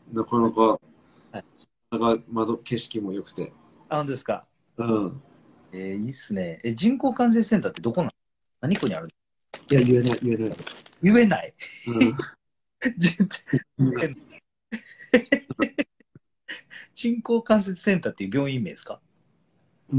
なかなか、 はい。 景色も良くて。 あ、本当ですか。 うん。 いいっすね。人工関節センターってどこなの？何区にある？ いや、言えない、言えない。 言えない。 うん。 人言えない。 人工関節センターっていう病院名ですか？ うん、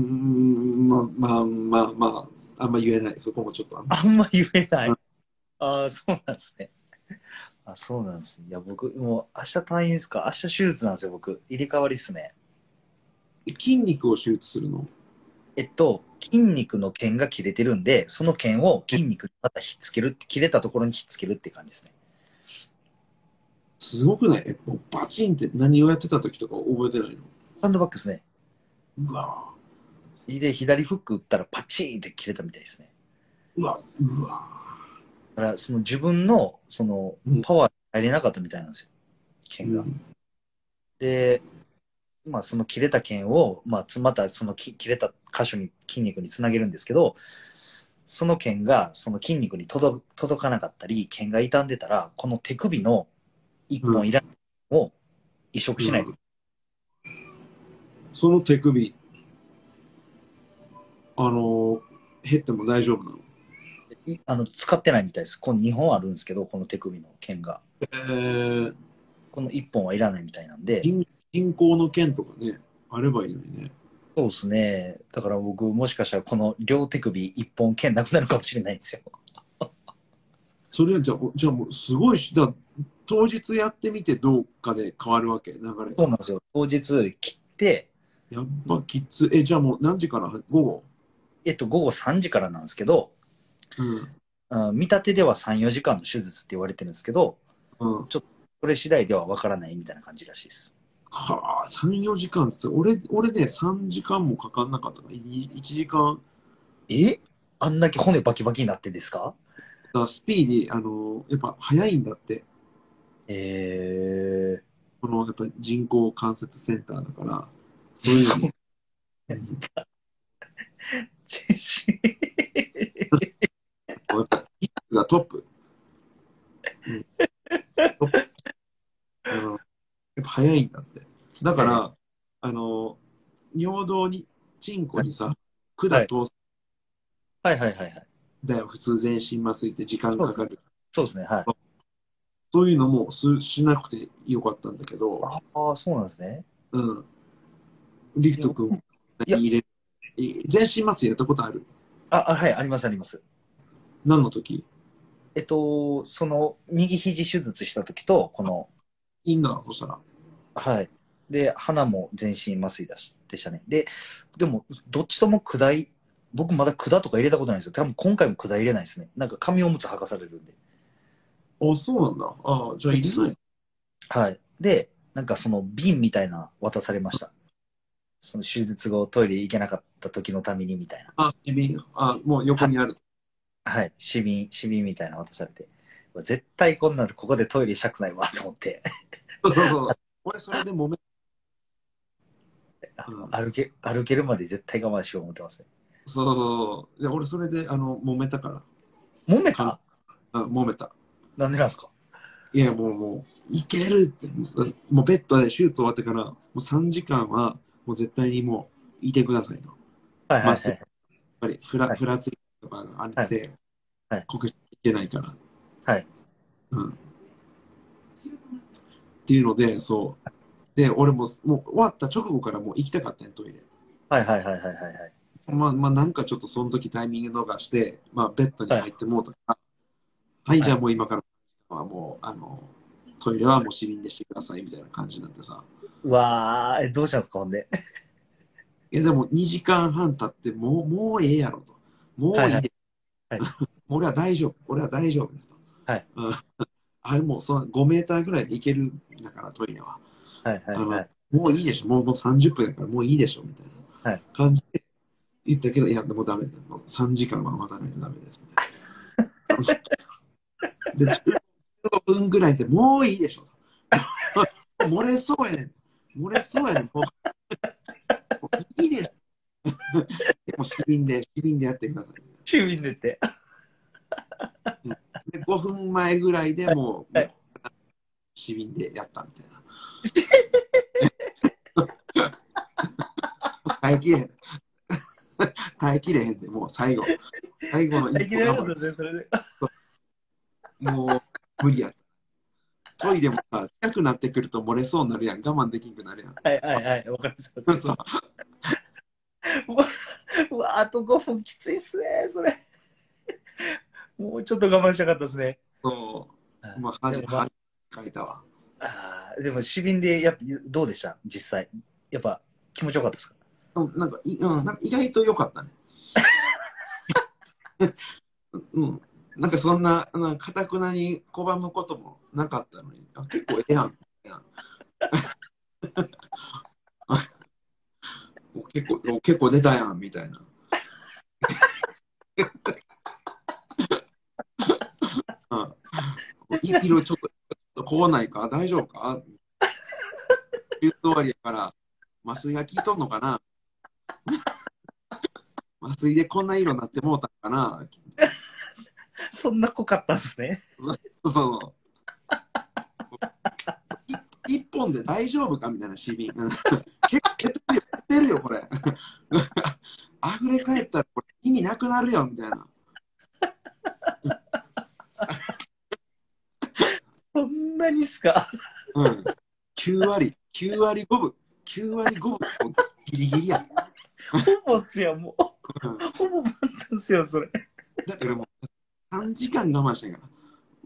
あんま言えない。そこもちょっとあんま。 あんま言えなうん。 い。ああ、そうなんですね。あ、そうなんですね。いや、僕、もう明日退院ですか？明日手術なんですよ、僕。入れ替わりっすね。 筋肉を手術するの？ 筋肉の腱が切れてるんで、その腱をえ、 筋肉にまたひっつけるって、切れたところにひっつけるって感じですね。 すごくない？もうバチンって何をやってた時とか覚えてないの？ サンドバッグですね。 うわで、左フック打ったらパチーンって切れたみたいですね。 うわだから、その自分の、その、 うん、 パワーに入れなかったみたいなんですよ。腱が。 うん、 で、まあ、その切れた腱を、まあ、またその切れた箇所に、筋肉につなげるんですけど、その腱がその筋肉に届かなかったり、腱が傷んでたら、この手首の一うん、 本いらないを移植しないと。 うん。その手首、減っても大丈夫なの？ 使ってないみたいです。この2本あるんですけど、この手首の腱が。 ー、 この1本はいらないみたいなんで、 人工の剣とかね、あればいいのにね。 そうですね。だから僕、もしかしたらこの両手首1本腱なくなるかもしれないんですよ。 それじゃあもうすごいし、当日やってみてどうかで変わるわけ、流れが。 そうなんですよ。当日切って、 やっぱきつ。じゃあもう何時から午後？ 午後3時からなんですけど、 うん、 見立てでは3、4時間の手術って言われてるんですけど、 うん。 ちょっとそれ次第ではわからないみたいな感じらしいです。 はあ、3、4時間って俺ね、3時間もかかんなかったな。1時間。 えあんだけ骨バキバキになってですか？ スピーディー、やっぱ早いんだって。 えやっぱ人工関節センターだから、そういうのー、 に、うん、やっぱ技術がトップ。うん、トップ。やっぱ早いんだって。だかえーら、尿道に、チンコにさ、管はい。 通すはいはいはいはい。 んだよ。普通全身麻酔って時間そうです。 かかる。 そうですね。はい。 そういうのもしなくてよかったんだけど、 ああ、そうなんですね。 うん。リフいや、 ト君、 いや、 入れ、全身麻酔やったことある？ はい、ありますあります。 何の時？ その、右肘手術した時と、この、 いいんだ、そしたら。 はい。で、鼻も全身麻酔でしたね。でも、どっちとも僕まだ管とか入れたことないんですよ。多分今回も管入れないですね。なんか紙おむつ履かされるんで。 あ、そうなんだ。あ、じゃあ入れない。 はい。で、なんかその瓶みたいな渡されました。その手術後トイレ行けなかった時のためにみたいな。 もう横はい。 にある。 はい。紙瓶みたいなの渡されて。絶対こんなのここでトイレしたくないわと思って。 そうそうそう。俺、それで揉め、うん、 歩けるまで絶対我慢しよう思ってますね。 そうそうそう。で、俺、それで、揉めたから。かん、 揉めた？ 揉めた。 なんでなんですか？ いや、もう、いけるって、もうベッドで手術終わってから、もう3時間は、もう絶対にもう、いてくださいと。まっすぐ、 はいはいはい。 やっぱり、 はい。 ふらついとかがあっはい。 て、 はい。 国しいけないから。 はい。 うん。っていうので、そう。で、俺もう終わった直後からもう行きたかったん、トイレ。 はいはいはいはいはいはい。 なんかちょっとその時タイミング逃して、ベッドにはい。 入ってもうたから、はい、じゃあはい。 もう今からはもう、トイレはもう市民でしてくださいみたいな感じになってさ。 うわー、どうしたんですか、ほんで。 いや、でも2時間半経って、もうええやろと。もはいはい。 ういいで。 はい。 俺は大丈夫。俺は大丈夫ですと。 はい。 うん、あれもうその5メーターぐらいで行けるんだから、トイレは。 はいはいはい。 もういいでしょ。もう30分だからもういいでしょ。みたいなはい。 感じで言ったけど、いや、もうダメだ。もう3時間は待たないとダメです。みたいな。で、15分ぐらいでもういいでしょ。漏れそうやねん。漏れそうやねん。もういいでしょ。でも、市民でやってください。 チビ出て。 うん、で、5分前ぐらいでもう、 はい。 市民でやったみたいな。 耐えきれへん。耐えきれへんで、もう最後。最後の耐えきれなかった一歩我慢。 ですね、それで。 もう無理や。トイレもさ、近くなってくると漏れそうになるやん。我慢できんくなるやん。 はいはいはい、わかります。わかります。 そううわ、うわあと5分きついっすね、それ。もうちょっと我慢したかったですね。 そう。まあ、 でもま恥かいたわ。 でも、市民でどうでした実際。やっぱ気持ちよかったですか？ なんか意外と良かったね。うん。なんかそんな、かたくなに拒むこともなかったのに、結構ええやん。結構出たやん、みたいな。色ちょっとこうないか大丈夫か中途終わりやから、麻酔が効いとんのかな麻酔でこんな色になってもうたんかなそんな濃かったんですね。 そうそう一本で大丈夫かみたいな市民。結構出てるよ、これ。溢れ返ったらこれ意味なくなるよ、みたいな。 そんなにっすか？ うん。9割5分、9割5分、ギリギリや。 ほぼっすよ、もう。 うん、 ほぼ満タンっすよ、それ。 だからもう3時間我慢してんから。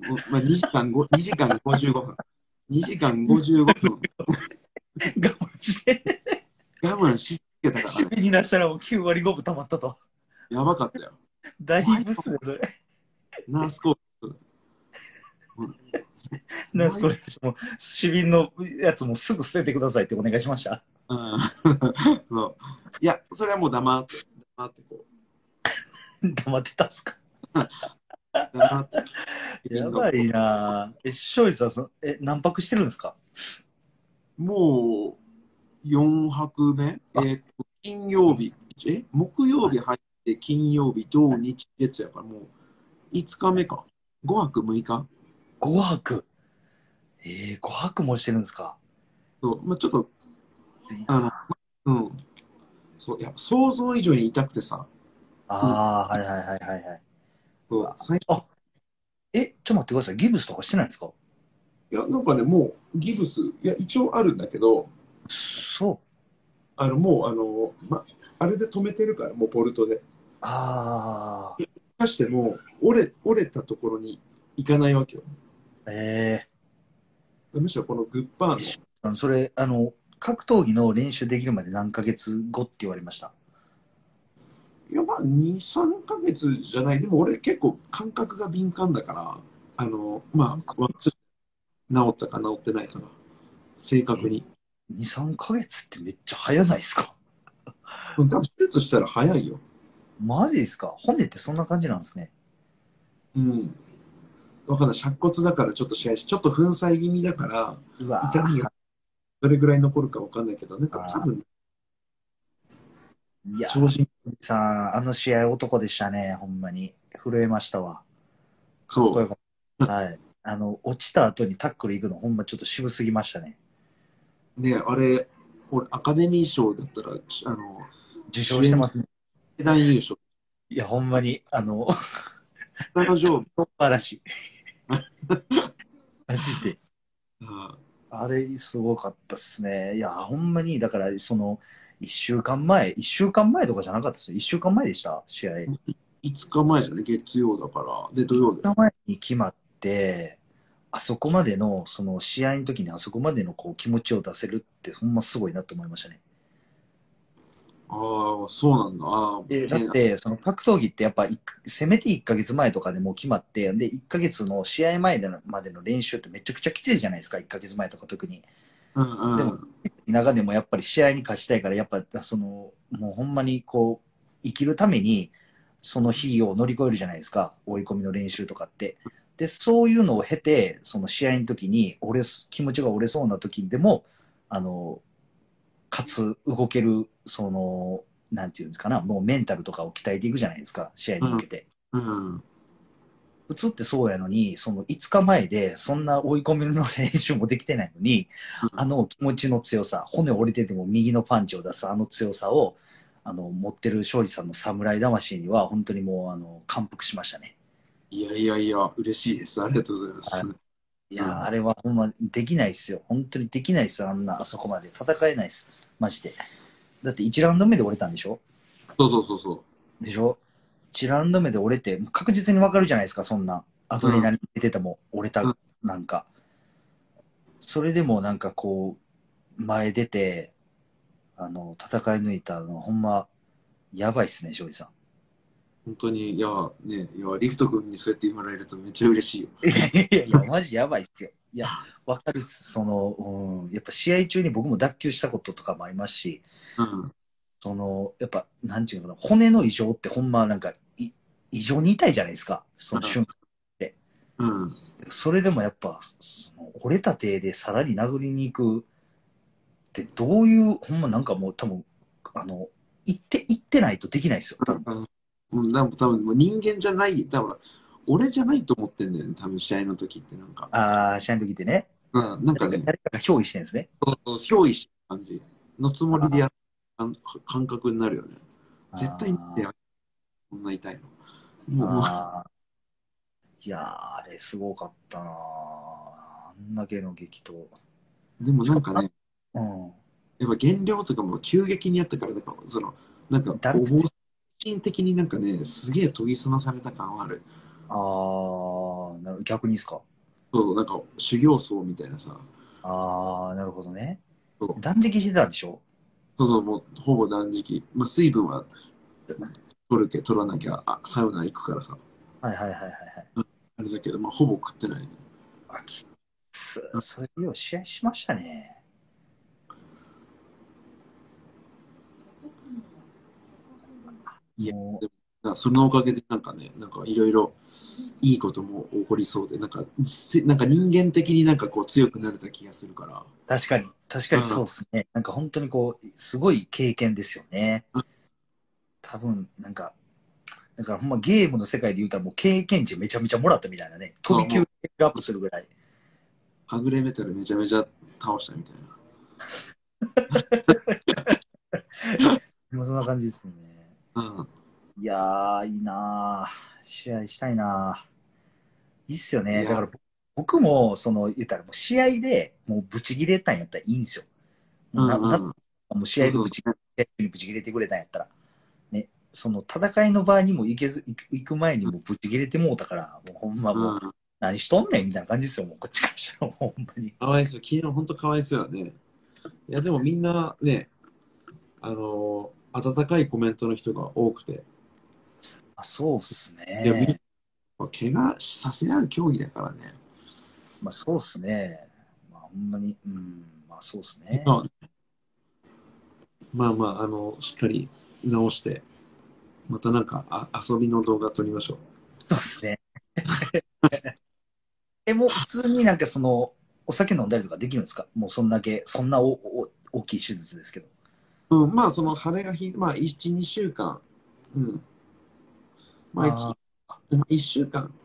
まあ、2時間55分。2時間55分。 我慢して。 我慢し続けたからね。 締めに出したらもう9割5分溜まったと。 やばかったよ。 だいぶっすね、それ。 ナースコープ。うん、 なんすこれ、もう、市民のやつもすぐ捨ててくださいってお願いしました。 うん、そう。いや、それはもう黙ってこ黙ってたんすか？ う。黙って。 やばいなぁ。庄司さん、何泊してるんですか？ もう4泊目、金曜日、木曜日入って金曜日、土日月やからもう5日目か。5泊6日。 5泊。5泊もしてるんですか？ そう、まあ、ちょっと、 いあの、 やうん、そう、いや、想像以上に痛くてさ、うん、 はいはいはいはいはい。うそう、 わあ、ちょっと待ってください。ギブスとかしてないんですか？ いや、なんかね、もうギブス、いや、一応あるんだけど、 そう。 もう、あれで止めてるから、もうボルトで。 あかしても、折れたところに行かないわけよ。 えむしろこのグッパーの、 それ、格闘技の練習できるまで何ヶ月後って言われました？ いや、まあ、2、3ヶ月じゃない。でも俺結構感覚が敏感だから、まあ、治ったか治ってないかな。正確に。 2、3ヶ月ってめっちゃ早ないですか？ うん、多分手術したら早いよ。 マジですか？骨ってそんな感じなんですね。 うん。わかんない。尺骨だからちょっと試合し、ちょっと粉砕気味だから、 うわ痛みがどれぐらい残るかわかんないけど、なんか多分、 いや超人、 さあ、あの試合男でしたね、ほんまに。震えましたわ。かっこそよかった。はい。落ちた後にタックル行くのほんまちょっと渋すぎましたね。 う。ね、あれ、俺、アカデミー賞だったら、 受賞主演してますね。 団優勝。 いや、ほんまに、 彼女、 素晴らしい。マジで。 ああれ、すごかったっすね。いや、ほんまに、だから、一週間前とかじゃなかったですよ。1週間前でした、試合。 5日前じゃね、月曜だから。で、土曜で。 日前に決まって、あそこまでの、その試合の時にあそこまでのこう気持ちを出せるって、ほんますごいなと思いましたね。 ああ、そうなんだ。 だって、その格闘技ってやっぱせめて1ヶ月前とかでもう決まって、で、1ヶ月の試合前までの練習ってめちゃくちゃきついじゃないですか、1ヶ月前とか特に。 うんでも、 うん。 中でもやっぱり試合に勝ちたいから、やっぱもうほんまにこう、生きるために、その日を乗り越えるじゃないですか、追い込みの練習とかって。で、そういうのを経て、その試合の時に気持ちが折れそうな時でも、あの、動ける、なんていうんですかな、もうメンタルとかを鍛えていくじゃないですか、試合に向けて。 うん。 普通ってそうやのに、その5日前でそんな追い込みの練習もできてないのに、あの気持ちの強さ、骨折れてても右のパンチを出すあの強さを持ってる庄司さんの侍魂には、本当にもう、感服しましたね。 いやいやいや、嬉しいです。ありがとうございます。 いやー、あれはほんまできないっすよ。本当にできないっすよ。あそこまで。戦えないっす。マジで。だって1ラウンド目で折れたんでしょ？ そうそうそうそでしょ？ 1 ラウンド目で折れて、確実にわかるじゃないですか、そんな。アドレナリン出てても折れた、なんか。それでもなんかこう、前出て、戦い抜いたの、ほんま、やばいっすね、庄司さん。 本当に、いや、ね、いや、リクト君にそうやって言ってもらえるとめっちゃ嬉しいよ。 いやいやいや、マジやばいっすよ。いや、わかるっす。やっぱ試合中に僕も脱臼したこととかもありますし、 うん。 やっぱ、なんていうのかな、骨の異常ってほんまなんか、異常に痛いじゃないですか、その瞬間って。 うん。 それでもやっぱ、折れた手でさらに殴りに行くってどういう、ほんまなんかもう多分、行ってないとできないですよ、多分。 なんか多分もう人間じゃない、多分俺じゃないと思ってんだよね、多分試合の時ってなんか。 試合の時ってね、 うん、なんかね、 誰かが憑依してるんですね。 憑依した感じのつもりでやる感覚になるよね。絶対見てやる、こんな痛いの。もう、 いやー、あれすごかったなー。あんだけの激闘。 でもなんかね、 うん。 やっぱ減量とかも急激にやったから、なんかなんか、精神的になんかね、すげえ研ぎ澄まされた感はある。 逆にですか？ そう、なんか修行僧みたいなさ。 なるほどね。 そう断食してたんでしょ？ そうそう、もうほぼ断食。まあ、水分は取らなきゃ、サウナ行くからさ。 はいはいはいはいはい。 あれだけど、まあ、ほぼ食ってないね。 きそれよう試合しましたね。 いや、 もでも、そのおかげでなんかね、なんかいろいろいいことも起こりそうで、なんか人間的になんかこう強くなれた気がするから。 確かにそうですね。なんか本当にこう、すごい経験ですよね。多分、なんか、だからほんまゲームの世界で言うたらもう経験値めちゃめちゃもらったみたいなね。飛び級アップするぐらい。 はぐれメタルめちゃめちゃ倒したみたいな。 もうそんな感じですね。 うん。 いやー、いいなー。試合したいなー。いいっすよね。だかいや、 ら僕も、言ったらもう試合でもうブチギレたんやったらいいんですよ。もううんうん。 もう試そうそうそ合でブチギレてくれたんやったら。ね、その戦いの場にも行く前にもブチギレてもうたから、もうほんまう。 もう、 うん。 何しとんねんみたいな感じですよ、もうこっちからしたら、もうほんまに。 かわいそう。昨日本当かわいそうだね。いや、でもみんなね、温かいコメントの人が多くて。 そうっすいや、 ね。 怪我させ合う競技だからね。 そうっすね。ほんまに、そうっすね。 まあ、まあまあ、しっかり直して、またなんか遊びの動画撮りましょう。 そうっすね。もう普通になんかお酒飲んだりとかできるんですか？もうそんだけ、そんな大きい手術ですけど。 うん、まあ、その羽がまあ、1、2週間、うん、まあ、 あ 1週間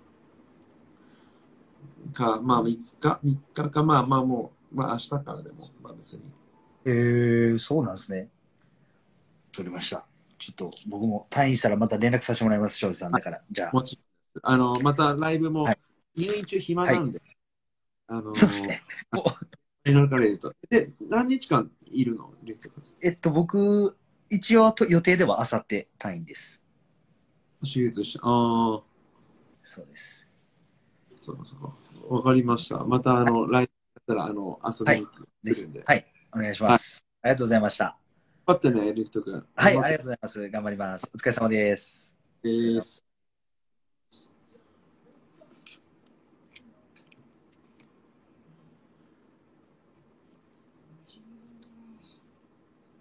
か、まあ、3日か、まあまあ、もう、まあ、明日からでも、まあ別に。 そうなんですね。取りました。ちょっと僕も退院したらまた連絡させてもらいます、庄司さん。だから、じゃもちろんまたライブあ。はも、 い。 入院中暇はい。 なんで、 そうですね。もうファイナルカレーと。で、何日間いるのリクト君？ 僕、一応予定ではあさって退院です。 手術した。ああ、 そうです。 そうかそうか。わかりました。また、ライブやったら、遊はい。 びに来ぜひ、 るんで。 はい。お願いしはい。 ます。ありがとうございました。 頑張ってね、リクト君。 はい。 頑張ってありがとうございます。頑張ります。お疲れ様です。 です。